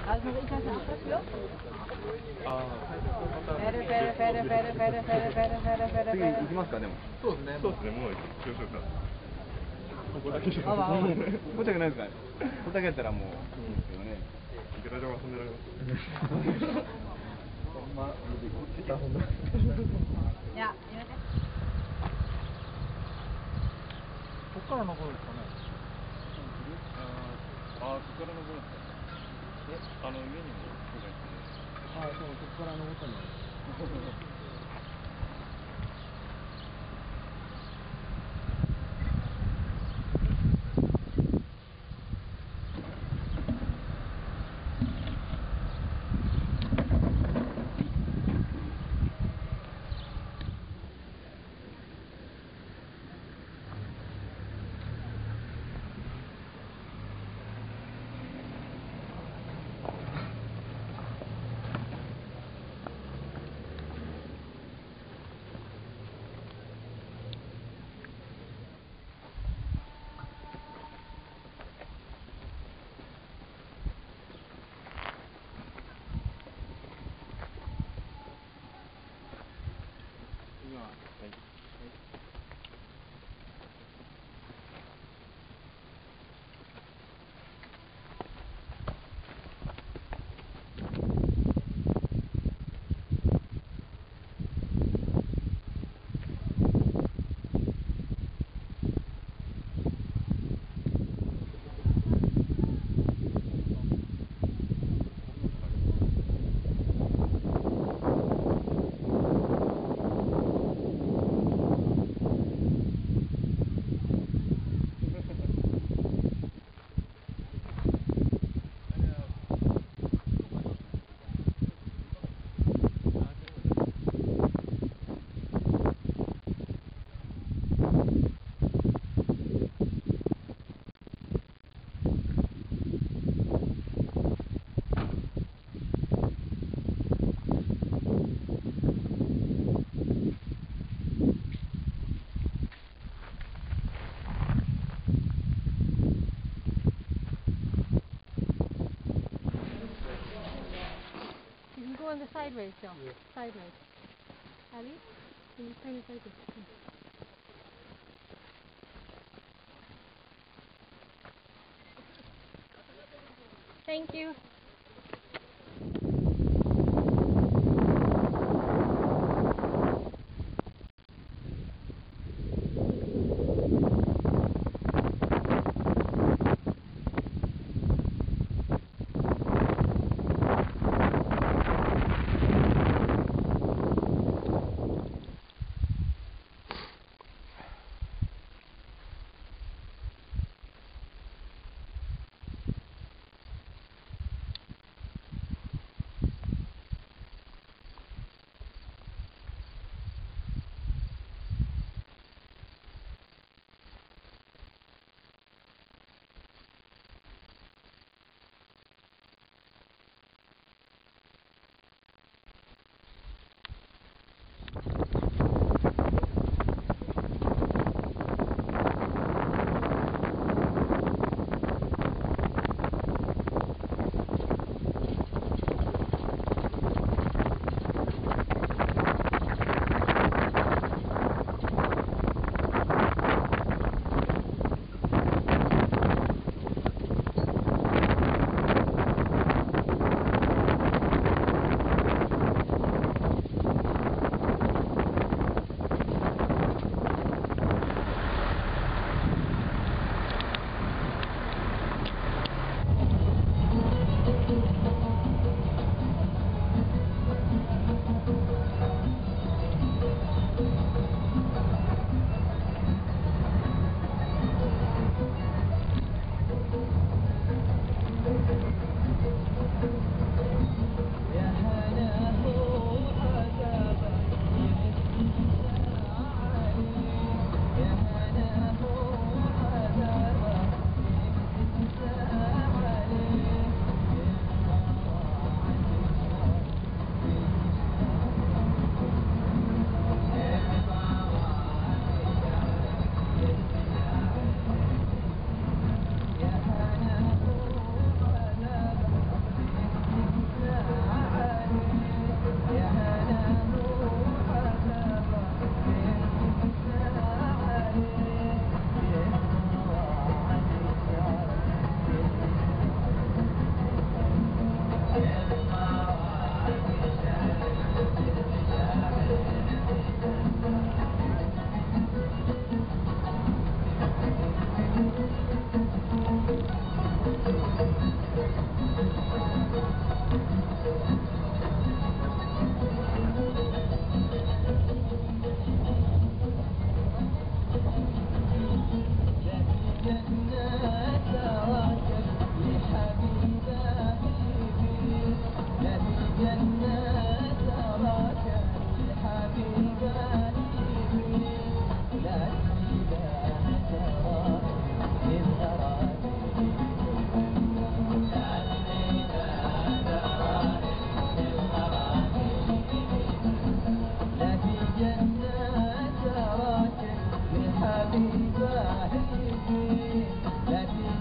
Also ich heiße auch dafür. 次行きますか、でも。 そうですね。もう行きましょうか。ここだけじゃ。 申し訳ないですか。ここだけやったらもういいんですけどね。 いくらでも遊んでられます。 いや、やめて。 ここから登るんですかね。ここから登るんですか。上にも人がいて。 そう、ここから登ったの。 On the sideways, John. Yeah. Sideways. Ali, can you turn it like this? Thank you.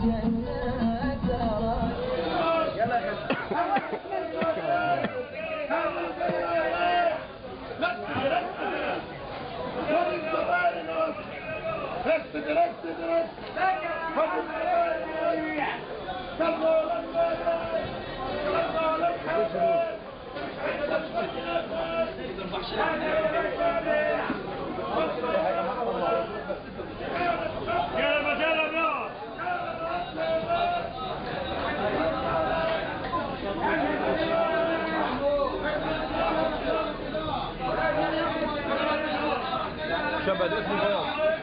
شباب اسمه بياض.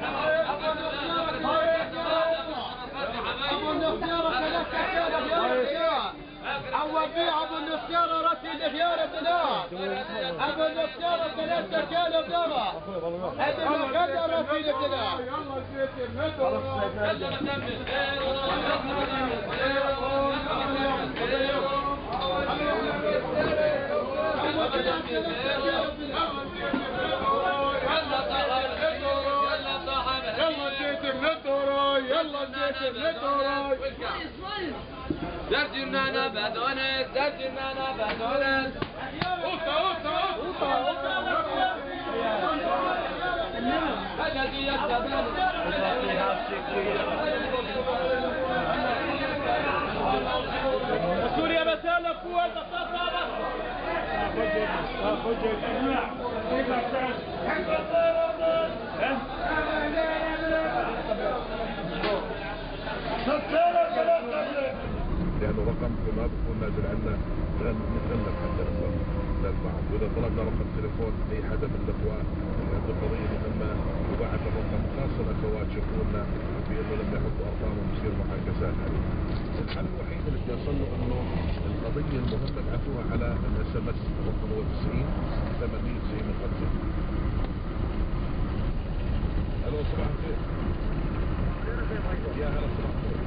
أول بيع أبو النسيارة رسي لخيار بلاد أبو النسيارة 3 كيلو بلاد هذه المكانة رسي لبلاد يلا جيت النتوراي يلا جيت النتوراي درجنا بدونس درجنا بدونس الذي يتبع سوريا بسالة قوة تتصابت لأنه رقم ما بكون نازل عندنا نتغلب حتى نوصل للبعض، وإذا طلبنا رقم تليفون أي حدا من الإخوان اللي عنده قضية مهمة يبعث الرقم، خاصة الأخوات شافونا بأنه لما يحطوا أرقامهم يصير محاكسات عليه. الحل الوحيد اللي بدي أوصل له إنه القضية المهمة ابعثوها على SMS رقم هو 90 80 95. ألو صباح الخير. يا هلا صباح الخير.